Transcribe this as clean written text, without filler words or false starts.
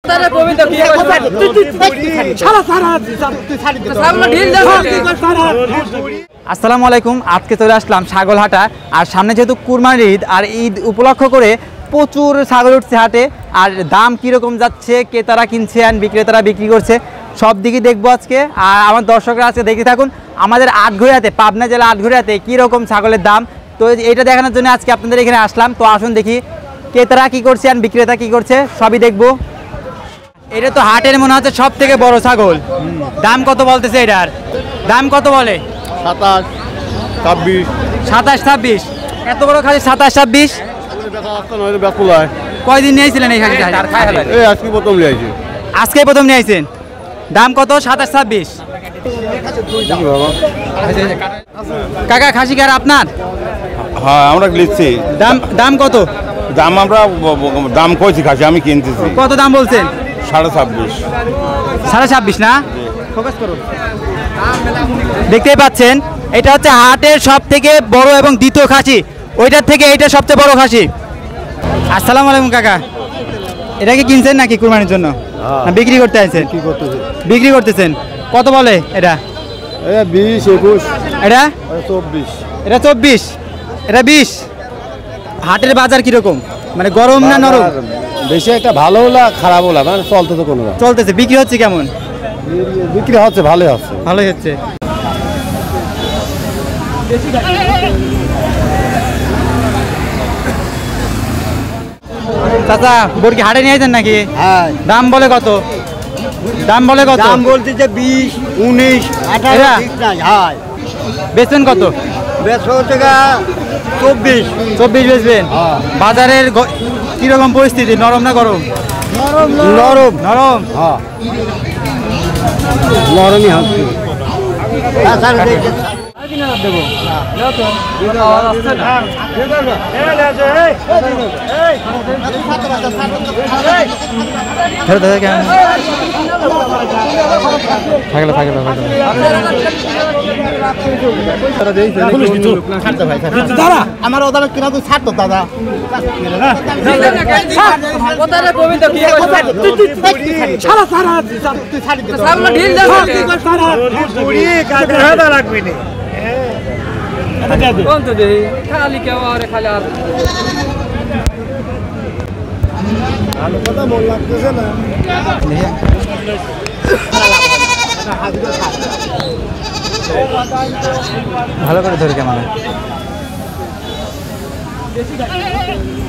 আসসালামু আলাইকুম। আজকে চলে আসলাম ছাগলহাটা। আর সামনে যেহেতু কুরবানির ঈদ, আর ঈদ উপলক্ষ করে প্রচুর ছাগল উঠছে হাটে। আর দাম কীরকম যাচ্ছে, ক্রেতারা কিনছে আর বিক্রেতারা বিক্রি করছে, সব দিকে দেখবো আজকে। আর আমার দর্শকরা আজকে দেখতে থাকুন আমাদের আটঘরিয়াতে, পাবনা জেলা আটঘরিয়াতে কীরকম ছাগলের দাম। তো এটা দেখানোর জন্য আজকে আপনাদের এখানে আসলাম। তো আসুন দেখি ক্রেতারা কী করছে আর বিক্রেতা কী করছে, সবই দেখবো। এটা তো হাটের মনে হচ্ছে সব থেকে বড় ছাগল। দাম কত বলতেছে এটার? দাম কত বলে? 27, 26। 27, 26? এত বড় খাসি 27, 26? কয়দিন নিয়েছিলেন এই খাসিটা? আজকে প্রথম নিয়েছি। আজকেই প্রথম নিয়েছেন? দাম কত? 27, 26? কাকা খাসি কার আপনার? হ্যাঁ, আমরা লিখছি। দাম কত? দাম আমরা দাম কইছি, খাসি আমি কিনতেছি। কত দাম বলছেন? 26.5। 26.5 না? ফোকাস করুন। দেখতেই পাচ্ছেন এটা হচ্ছে হাটের সব থেকে বড় এবং দ্বিতীয় খাসি। ওইটার থেকে এইটা সবচেয়ে বড় খাসি। আসসালামু আলাইকুম কাকা, এটা কি কিনছেন নাকি কুরবানির জন্য? না বিক্রি করতে আছেন? বিক্রি করতেছেন। কত বলে এটা? 20, 21। এটা 24। এটা 24, এটা 20। হাটের বাজার কিরকম, মানে গরম না নরম? বেশি একটা ভালো না খারাপ না, মানে চলতেছে কোনো চলতেছে। বিক্রি হচ্ছে কেমন? বিক্রি হচ্ছে, ভালোই হচ্ছে। ভালোই হচ্ছে। চাচা বরকি হাটে নিয়ে যান নাকি? হ্যাঁ। দাম বলে কত? দাম বলে কত? দাম বলতেছে 20, 19, 18। ঠিক নাই। হ্যাঁ। বেচবেন কত? 24। 24 বেচবেন? বাজারের কিরকম পরিস্থিতি, নরম না গরম? নরম। নরম? হ্যাঁ, নরমই হচ্ছে। দাদা আমার ওদারে কিনা তো ছাড়তো দাদা। খালি কেউ আর খালি আর ভালো কথা মন লাগতেছে না। ভালো করে ধরে কেমন?